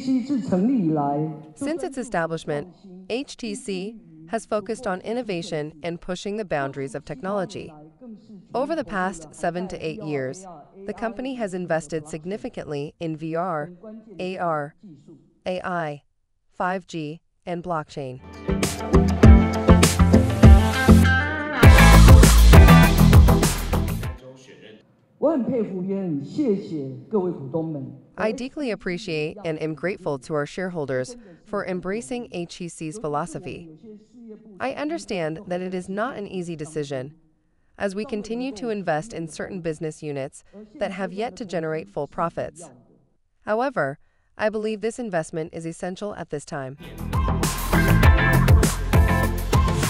Since its establishment, HTC has focused on innovation and pushing the boundaries of technology. Over the past 7 to 8 years, the company has invested significantly in VR, AR, AI, 5G, and blockchain. I deeply appreciate and am grateful to our shareholders for embracing HTC's philosophy. I understand that it is not an easy decision, as we continue to invest in certain business units that have yet to generate full profits. However, I believe this investment is essential at this time.